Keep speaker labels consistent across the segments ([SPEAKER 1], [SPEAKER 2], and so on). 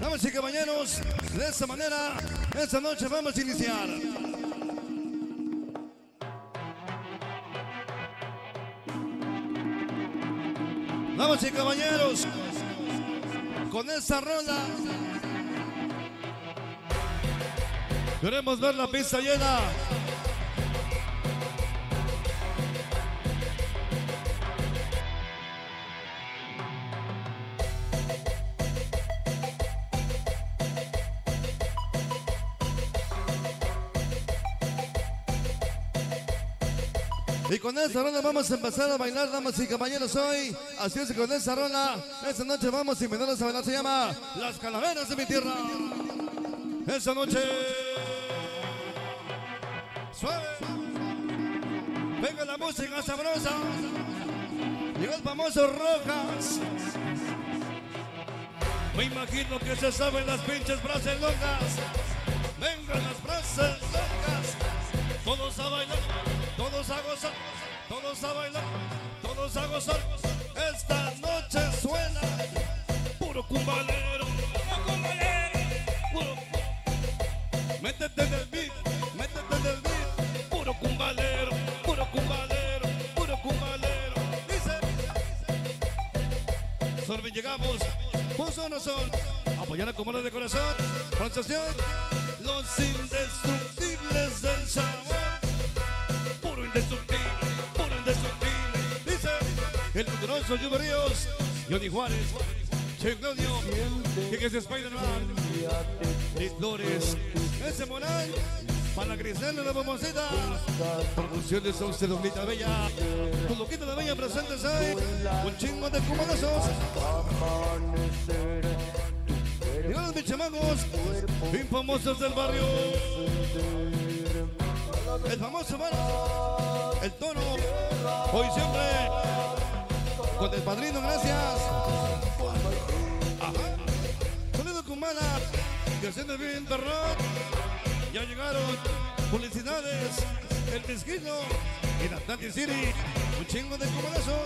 [SPEAKER 1] Damas y caballeros, de esta manera, esta noche vamos a iniciar. Damas y caballeros, con esta rola queremos ver la pista llena. Y con esta rola vamos a empezar a bailar, damas y caballeros, hoy. Así es que con esta rola, esta noche vamos a invitarlos a bailar. Se llama Las Calaveras de mi Tierra. Esta noche suave. Venga la música sabrosa. Llegó el famoso Rojas. Me imagino que se saben las pinches frases locas. Vengan las frases locas. Todos a bailar. Todos a gozar, todos a bailar, todos a gozar. Esta noche suena puro cumbalero, puro. Métete en el beat, puro cumbalero, puro cumbalero, puro cumbalero. Dice, Sorben llegamos, puso no son, apoyar a Comodoro de Corazón, pronunciación, los indestructibles del sabor. Puro indestructible, dice el poderoso Yugo Ríos, Johnny Juárez, Che Claudio, que es Spider-Man, Liz Flores, ese Morán, para Griselda la Bomosita, producciones son Cedomita Bella, tu loquita de Bella presentes ahí, un chingo de cumanazos. Y los bichamangos, infamosos del barrio. El famoso mano, el tono, hoy siempre, con el padrino, gracias. Ajá. Sonido Cumana, que haciendo bien perrón. Ya llegaron, publicidades, el Pesquino y la Atlantic City, un chingo de cumanazos.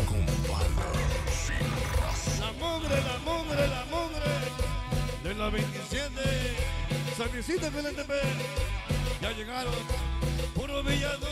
[SPEAKER 1] La mugre de la 27, San Luisito con el TP. Ya llegaron, puro villano,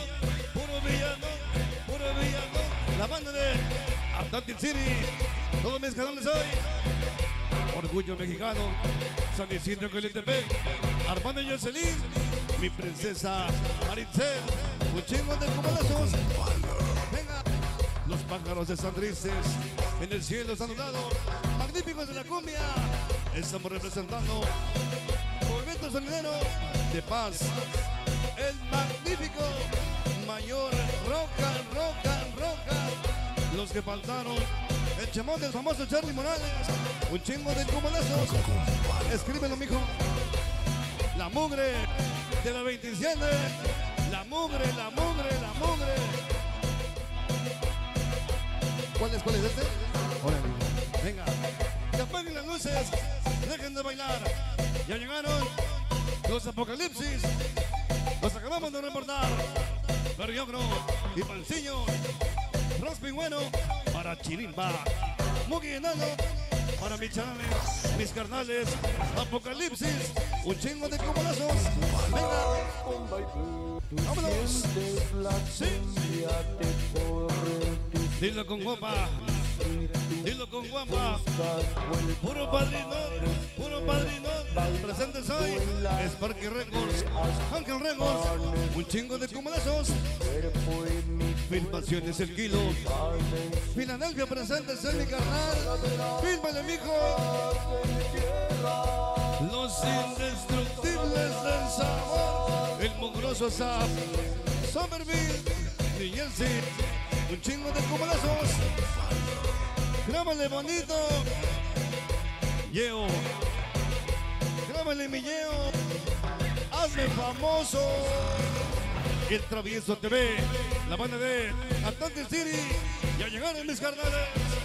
[SPEAKER 1] la banda de Atlantic City, todos mis canales hoy, orgullo mexicano, San Isidro Colitepec, Armando Yoselín, mi princesa Maritzel, un chingo de cubalazos. Venga, los pájaros de San Tristes, en el cielo están lado, magníficos de la cumbia, estamos representando movimiento sonidero de paz, el magnífico mayor Roca, los que faltaron, el chamón del famoso Charlie Morales, un chingo de cumalazos, escríbelo mijo, la mugre de la 27, la mugre, ¿cuál es este? Órale, venga, que apaguen las luces, dejen de bailar, ya llegaron los apocalipsis, los acabamos de reportar. Berriogro y Pancillo, Rospin bueno para Chirimba, Mugi Enano para mis chanales, mis carnales, Apocalipsis, un chingo de comunazos. Venga, vámonos. Sí. Dilo con guapa. Puro padrino, presentes hoy, Sparky Records, Ángel Records, un chingo de cumalazos, Filmaciones el Kilo, Filadelfia presentes en mi carnal, fílmale mijo, los indestructibles del sabor, el mugroso Zap, Somerville, New Jersey, un chingo de cumalazos. Grábale bonito, Yeo, grábale mi Yeo, hazme famoso. El Travieso TV, la banda de Atlantic City, ya llegaron mis carnales.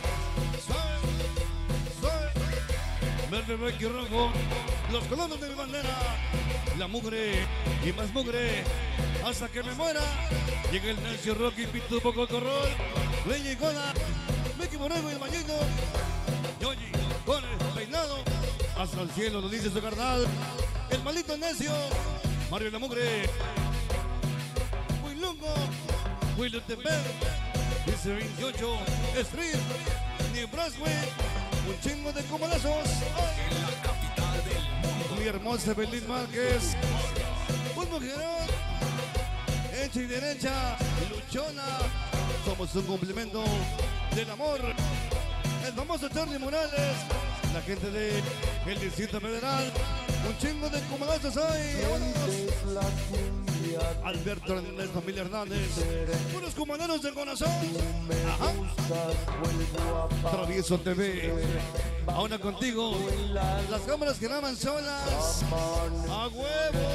[SPEAKER 1] Suave, verde, blanco y rojo, los colonos de mi bandera, la mugre y más mugre, hasta que me muera. Llega el Nancy Rocky, Pito Poco Corrol, Leña y Cola, Mickey Borrego y el Bañito, Yoyi con el peinado, hasta el cielo, lo dice su carnal. El malito necio, Mario la Mugre. Muy loco, Willy Tepec. Dice 28, Street, New Brunswick. Un chingo de comodazos.
[SPEAKER 2] En la capital del mundo.
[SPEAKER 1] Mi hermosa Belín Márquez. Un mujerón. Hecha y derecha, luchona. Somos un complemento del amor. El famoso Charlie Morales. La gente de el Distrito Federal. Un chingo de comodazos hoy. Vámonos. Alberto Hernández, familia Hernández. Puros comandanos del corazón. Ajá. Travieso TV. Ahora contigo. Las cámaras que graban solas. A huevo.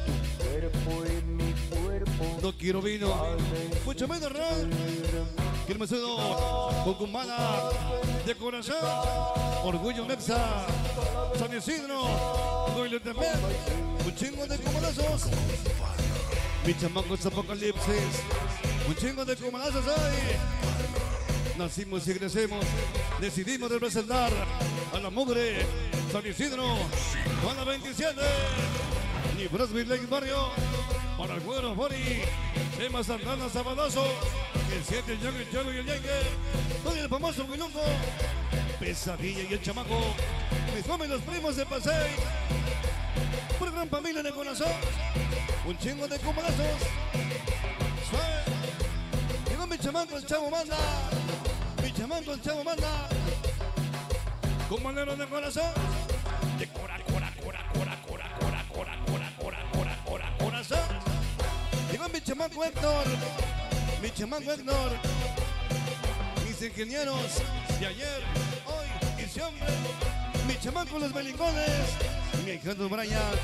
[SPEAKER 1] No quiero vino. Mucho menos ron. Quiero me cedo. Cucumana. De corazón. Orgullo Mexa. San Isidro. Willy Tepec. Un chingo de comodazos. Mi chamacos apocalipsis. Un chingo de comadazos hoy. Nacimos y crecemos. Decidimos representar a la mugre. San Isidro. Con la 27. Ni Brunswick Lake Barrio. Para el cuero Bori. Emma Santana Sabadazo. El 7, el Yago y el Yague. Todo el famoso Wilungo. Pesadilla y el chamaco. Mis hombres los primos de Pasey. Por gran familia de corazón. Un chingo de comodazos. Llegó mi chamaco, el chavo manda. Mi chamaco, el chavo manda. Comandero de corazón. De corazón. Llegó mi chamaco Héctor. Mi chamaco Héctor. Mis ingenieros de ayer, hoy y siempre. Mi chamaco los belicones. Mi hijito Brian.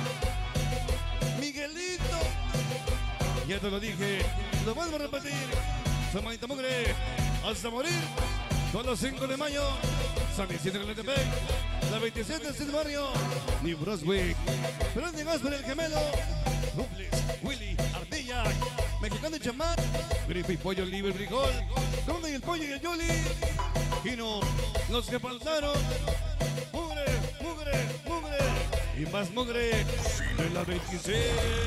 [SPEAKER 1] Miguelito. Ya te lo dije, lo vuelvo a repetir. San Manita Mugre, hasta morir. Con los 5 de mayo, San Isidro de Tepec, la 27 de Barrio, New Brunswick. Pero llegas por el gemelo, Rufles, Willy, Ardilla, Mexicano y Chamat, Griffy, Pollo, Libre, Frijol, Conde y el Pollo y el Yoli. Kino, los que faltaron. Mugre, mugre, mugre. Y más mugre de la 26.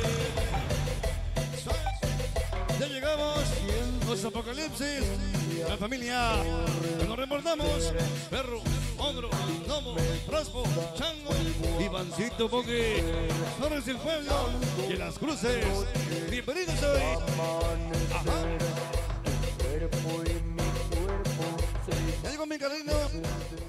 [SPEAKER 1] Ya llegamos, los apocalipsis, la familia, nos remordamos, perro, ogro, gnomo, raspo, chango, Ivancito Bogue, Torres del Pueblo y en las cruces, bienvenidos hoy. Ajá. Ya llegó mi carrino.